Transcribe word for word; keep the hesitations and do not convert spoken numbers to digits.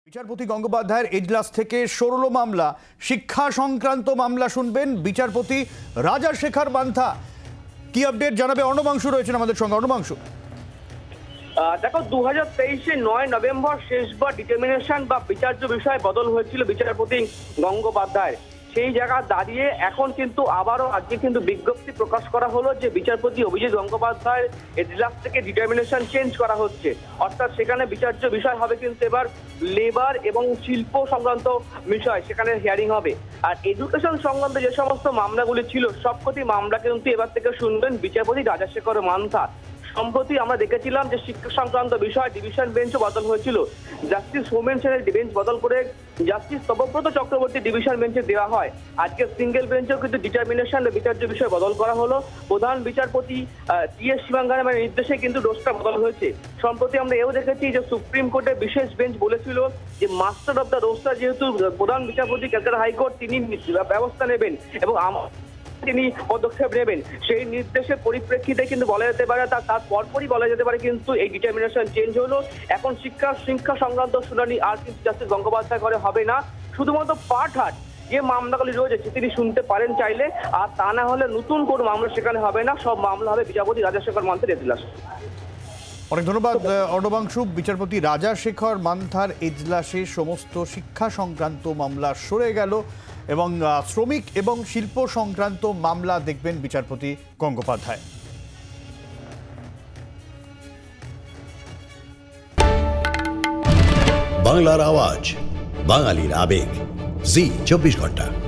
বিচারপতি গঙ্গোপাধ্যায়ের এজলাস থেকে সরল মামলা, শিক্ষা সংক্রান্ত মামলা শুনবেন বিচারপতি রাজাশেখর মান্থা। কি আপডেট জানাবে অর্ণবাংশু রয়েছেন আমাদের সঙ্গে। অর্ণবাংশু, দেখো দু হাজার তেইশে নয় নভেম্বর শেষবার ডিটারমিনেশন বা বিচার্য বিষয় বদল হয়েছিল বিচারপতি গঙ্গোপাধ্যায়। সেই জায়গা দাঁড়িয়ে এখন কিন্তু আবারও আজকে কিন্তু বিজ্ঞপ্তি প্রকাশ করা হলো যে বিচারপতি অভিজিৎ গঙ্গোপাধ্যায়ের এজলাস থেকে ডিটারমিনেশন চেঞ্জ করা হচ্ছে। অর্থাৎ সেখানে বিচার্য বিষয় হবে কিন্তু এবার লেবার এবং শিল্প সংক্রান্ত বিষয়, সেখানে হিয়ারিং হবে। আর এডুকেশন সংক্রান্ত যে সমস্ত মামলাগুলি ছিল সবকটি মামলা কিন্তু এবার থেকে শুনবেন বিচারপতি রাজাশেখর মান্থা। সম্প্রতি আমরা দেখেছিলাম যে শিক্ষা সংক্রান্ত বিষয় ডিভিশন বেঞ্চও বদল হয়েছিল। জাস্টিস হোমেন সেনের বেঞ্চ বদল করে জাস্টিস তপব্রত চক্রবর্তী ডিভিশন বেঞ্চে দেওয়া হয়। আজকে সিঙ্গেল বেঞ্চেও কিন্তু ডিটারমিনেশন বিচার্য বিষয় বদল করা হলো। প্রধান বিচারপতি টি এস শিবাঙ্গানের নির্দেশে কিন্তু রোস্টার বদল হয়েছে। সম্প্রতি আমরা এও দেখেছি যে সুপ্রিম কোর্টের বিশেষ বেঞ্চ বলেছিল যে মাস্টার অব দ্য রোস্টার যেহেতু প্রধান বিচারপতি ক্যালকাটা হাইকোর্ট, তিনি ব্যবস্থা নেবেন এবং তিনি পদক্ষেপ নেবেন। সেই নির্দেশের পরিপ্রেক্ষিতে কিন্তু বলা যেতে পারে তার তার পরপরই বলা যেতে পারে কিন্তু এই ডিটারমিনেশন চেঞ্জ হলো। এখন শিক্ষা শিক্ষা সংক্রান্ত শুনানি আর কিন্তু জাস্টিস গঙ্গোপাধ্যায় করে হবে না, শুধুমাত্র পাটহাট যে মামলাগুলি রয়েছে তিনি শুনতে পারেন চাইলে, আর তা না হলে নতুন কোনো মামলা সেখানে হবে না, সব মামলা হবে বিচারপতি রাজাশেখর মান্থার এজলাস। অনেক ধন্যবাদ অর্ণবাংশু। বিচারপতি রাজাশেখর মান্থার এজলাসে সমস্ত শিক্ষা সংক্রান্ত মামলা সরে গেল এবং শ্রমিক এবং শিল্প সংক্রান্ত মামলা দেখবেন বিচারপতি গঙ্গোপাধ্যায়। বাংলার আওয়াজ, বাঙালির আবেগ, জি চব্বিশ ঘন্টা।